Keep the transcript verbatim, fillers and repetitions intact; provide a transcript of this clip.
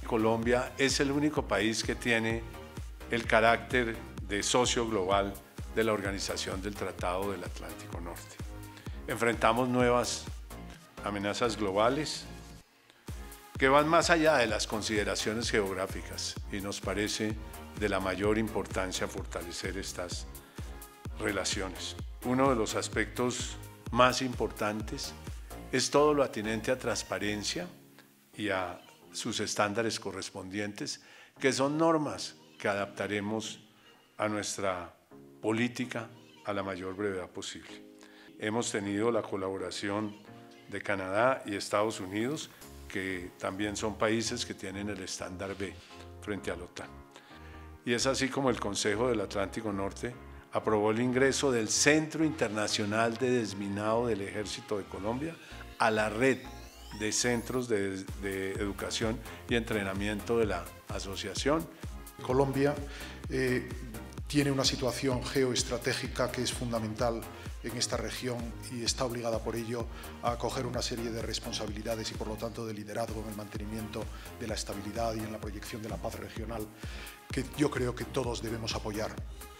Colombia es el único país que tiene el carácter de socio global de la Organización del Tratado del Atlántico Norte. Enfrentamos nuevas amenazas globales que van más allá de las consideraciones geográficas y nos parece de la mayor importancia fortalecer estas relaciones. Uno de los aspectos más importantes es todo lo atinente a transparencia y a sus estándares correspondientes, que son normas que adaptaremos a nuestra política a la mayor brevedad posible. Hemos tenido la colaboración de Canadá y Estados Unidos, que también son países que tienen el estándar B frente a la OTAN. Y es así como el Consejo del Atlántico Norte aprobó el ingreso del Centro Internacional de Desminado del Ejército de Colombia a la red de centros de, de educación y entrenamiento de la asociación. Colombia eh, tiene una situación geoestratégica que es fundamental en esta región y está obligada por ello a acoger una serie de responsabilidades y por lo tanto de liderazgo en el mantenimiento de la estabilidad y en la proyección de la paz regional que yo creo que todos debemos apoyar.